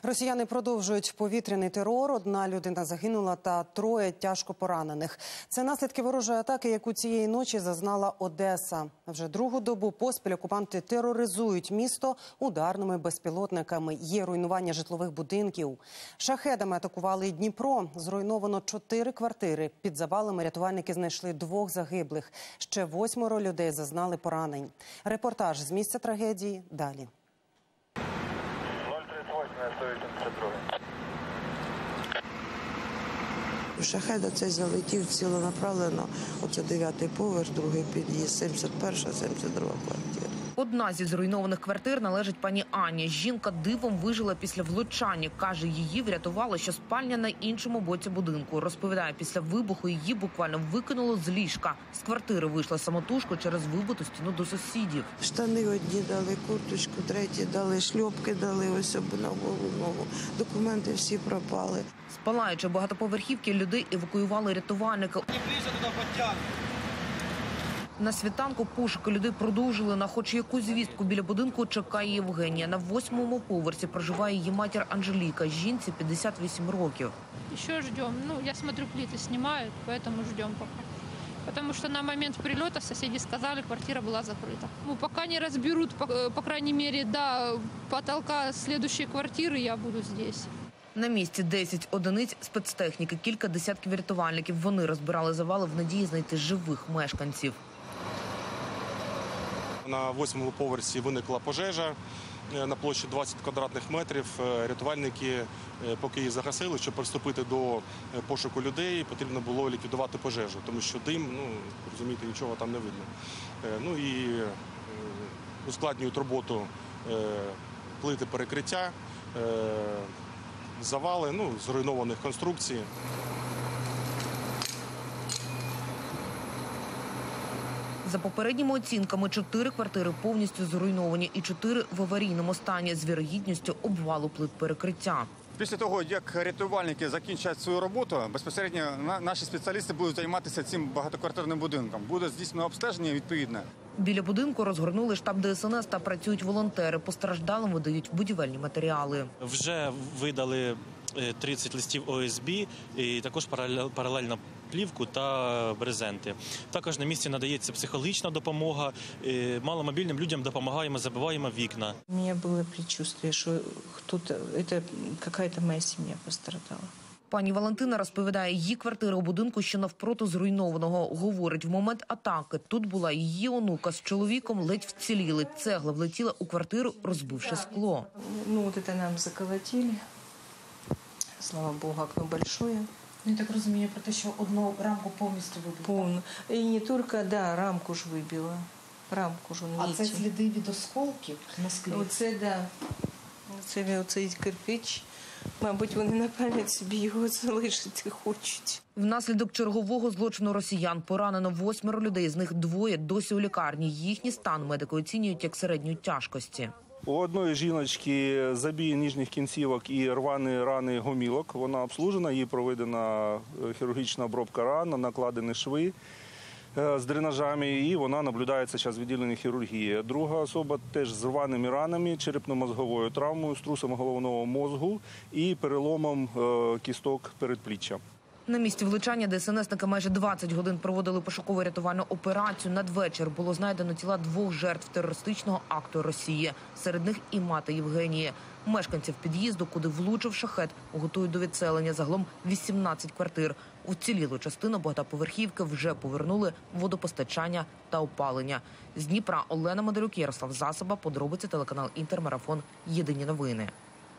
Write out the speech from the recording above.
Росіяни продовжують повітряний терор. Одна людина загинула та троє тяжко поранених. Це наслідки ворожої атаки, яку цієї ночі зазнала Одеса. Вже другу добу поспіль окупанти тероризують місто ударними безпілотниками. Є руйнування житлових будинків. Шахедами атакували і Дніпро. Зруйновано 4 квартири. Під завалами рятувальники знайшли 2 загиблих. Ще 8 людей зазнали поранень. Репортаж з місця трагедії далі. Шахед цей залетів ціленаправленно. Оце 9-й поверх, другий під'їзд, 71-ша, 72 квартира. Одна зі зруйнованих квартир належить пані Ані. Жінка дивом вижила після влучання. Каже, її врятувало, що спальня на іншому боці будинку. Розповідає, після вибуху її буквально викинуло з ліжка. З квартири вийшла самотужко через вибиту стіну до сусідів. Штани одні дали, курточку, треті дали, шльопки дали, ось на голову. Документи всі пропали. З палаючої багатоповерхівки людей евакуювали рятувальники. На світанку пошуки людей продовжили. На хоч якусь звістку біля будинку чекає Євгенія. На 8-му поверсі проживає її матір Анжеліка. Жінці 58 років. Ще ждемо. Я смотрю, плити знімають, тому ждемо поки. Потому что на момент прилета соседи сказали, квартира была закрыта. Пока не разберут, по крайней мере, до потолка следующей квартиры, я буду здесь. На місці 10 одиниць спецтехніки, кілька десятків рятувальників. Вони розбирали завали в надії знайти живих мешканців. На 8-му поверсі виникла пожежа на площі 20 квадратних метрів. Рятувальники, поки її загасили, щоб приступити до пошуку людей, потрібно було ліквідувати пожежу, тому що дим, розумієте, нічого там не видно. І ускладнюють роботу плити перекриття, завали, зруйнованих конструкцій. За попередніми оцінками, 4 квартири повністю зруйновані і 4 в аварійному стані з вірогідністю обвалу плит перекриття. Після того, як рятувальники закінчать свою роботу, безпосередньо наші спеціалісти будуть займатися цим багатоквартирним будинком. Буде здійснено обстеження відповідне. Біля будинку розгорнули штаб ДСНС та працюють волонтери. Постраждалим видають будівельні матеріали. Вже видали 30 листів ОСБ і також паралельно плівку та брезенти. Також на місці надається психологічна допомога. Маломобільним людям допомагаємо, забиваємо вікна. У мене було предчувствие, що якась моя сім'я постраждала. Пані Валентина розповідає, її квартира у будинку, що навпроти зруйнованого. Говорить, в момент атаки тут була її онука з чоловіком, ледь вціліли. Цегла влетіла у квартиру, розбивши скло. Це нам заколотили. Слава Богу, окно большое. Я так розумію про те, що одну рамку повністю вибила. Повно. І не тільки, рамку ж вибила. Рамку ж. А це сліди від осколків на склі? Оцей кирпич. Мабуть, вони на пам'ять собі його залишити хочуть. Внаслідок чергового злочину росіян поранено 8 людей, з них 2 досі у лікарні. Їхній стан медики оцінюють як середньої тяжкості. У одної жіночки забій ніжніх кінцівок і рвані рани гомілок. Вона обслужена, їй проведена хірургічна обробка ран, накладені шви з дренажами, і вона наблюдається зараз в відділенні хірургії. Друга особа теж з рваними ранами, черепно-мозговою травмою, струсом головного мозку і переломом кісток передпліччя. На місці влучання ДСНСники майже 20 годин проводили пошуково-рятувальну операцію. Надвечір було знайдено тіла 2 жертв терористичного акту Росії. Серед них і мати Євгенії. Мешканців під'їзду, куди влучив шахед, готують до відселення. Загалом 18 квартир. Уцілілу частину багатоповерхівки вже повернули водопостачання та опалення. З Дніпра Олена Медалюк, Ярослав Засоба, подробиці телеканал Інтермарафон. Єдині новини.